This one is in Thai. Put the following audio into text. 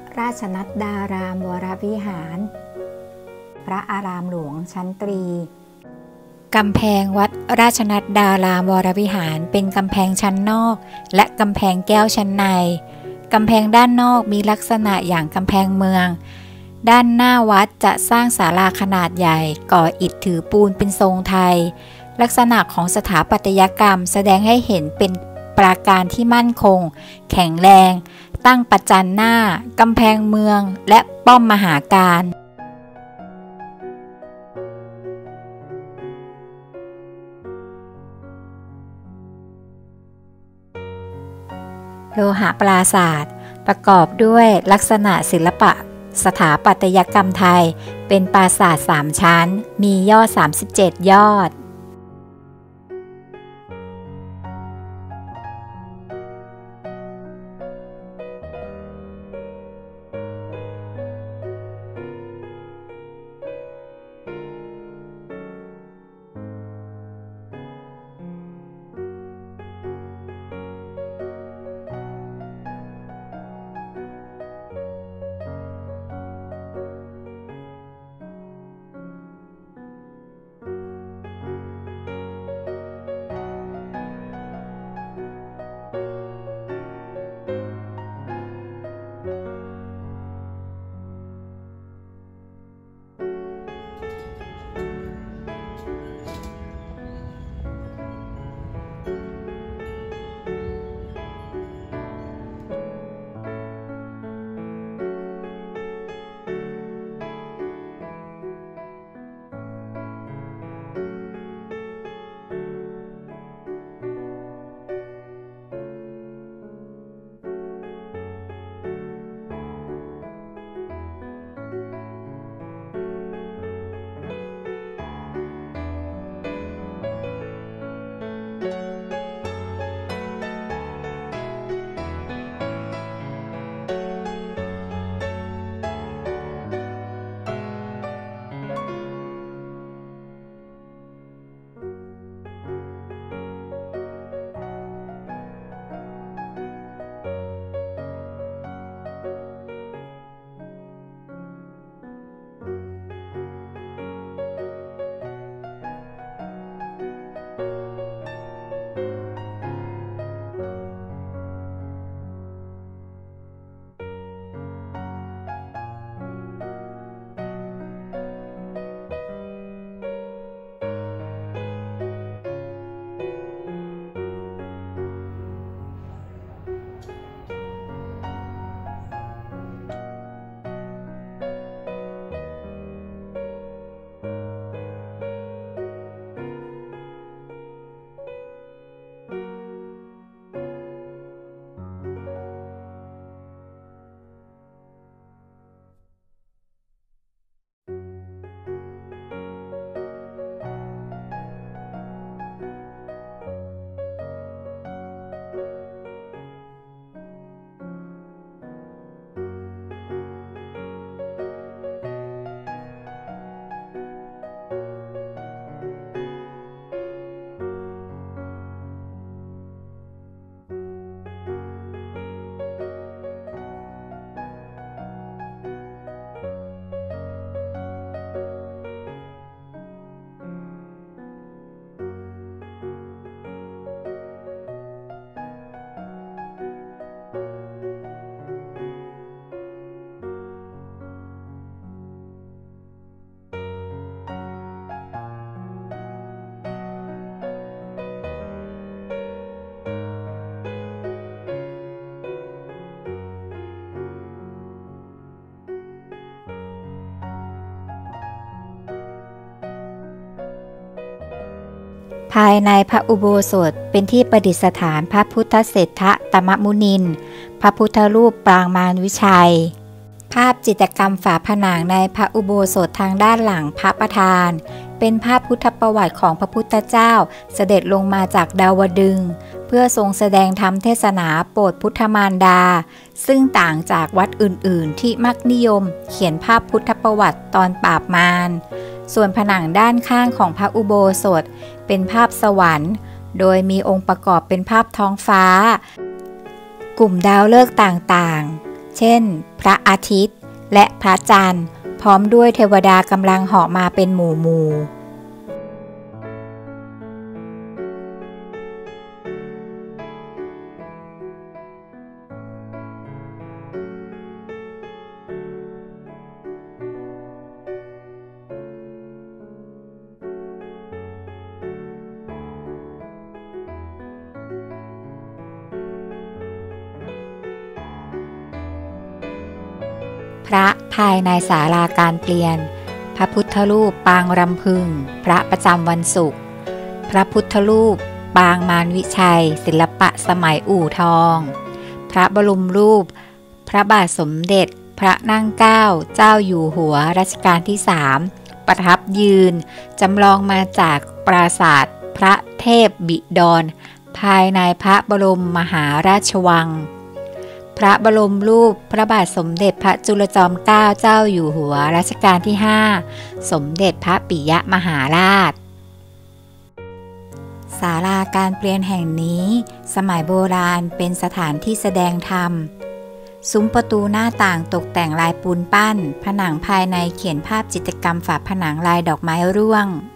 ราชนัดดารามวรวิหารพระอารามหลวงชั้นตรีกำแพงวัดราชนัดดารามวรวิหารเป็นกำแพงชั้นนอกและกำแพงแก้วชั้นในกำแพงด้านนอกมีลักษณะอย่างกำแพงเมืองด้านหน้าวัดจะสร้างศาลาขนาดใหญ่ก่ออิฐถือปูนเป็นทรงไทยลักษณะของสถาปัตยกรรมแสดงให้เห็นเป็นปราการที่มั่นคงแข็งแรงตั้งประจันหน้ากำแพงเมืองและป้อมมหาการโลหะปราสาทประกอบด้วยลักษณะศิลปะสถาปัตยกรรมไทยเป็นปราสาท3ชั้นมียอด37ยอดภายในพระอุโบสถเป็นที่ประดิษฐานพระพุทธเศรษฐตมมุนินทร์พระพุทธรูปปรางมารวิชัยภาพจิตรกรรมฝาผนังในพระอุโบสถทางด้านหลังพระประธานเป็นภาพพุทธประวัติของพระพุทธเจ้าเสด็จลงมาจากดาวดึงส์เพื่อทรงแสดงธรรมเทศนาโปรดพุทธมารดาซึ่งต่างจากวัดอื่นๆที่มักนิยมเขียนภาพพุทธประวัติตอนปราบมารส่วนผนังด้านข้างของพระอุโบสถเป็นภาพสวรรค์โดยมีองค์ประกอบเป็นภาพท้องฟ้ากลุ่มดาวฤกษ์ต่างๆเช่น พระอาทิตย์และพระจันทร์พร้อมด้วยเทวดากำลังเหาะมาเป็นหมู่พระภายในศาลาการเปลี่ยนพระพุทธรูปปางรำพึงพระประจำวันศุกร์พระพุทธรูปปางมารวิชัยศิลปะสมัยอู่ทองพระบรมรูปพระบาทสมเด็จพระนั่งเกล้าเจ้าอยู่หัวรัชกาลที่3ประทับยืนจำลองมาจากปราสาทพระเทพบิดรภายในพระบรมมหาราชวังพระบรมรูปพระบาทสมเด็จพระจุลจอมเกล้าเจ้าอยู่หัวรัชกาลที่5สมเด็จพระปิยมหาราชศาลาการเปลี่ยนแห่งนี้สมัยโบราณเป็นสถานที่แสดงธรรมซุ้มประตูหน้าต่างตกแต่งลายปูนปั้นผนังภายในเขียนภาพจิตรกรรมฝาผนังลายดอกไม้ร่วง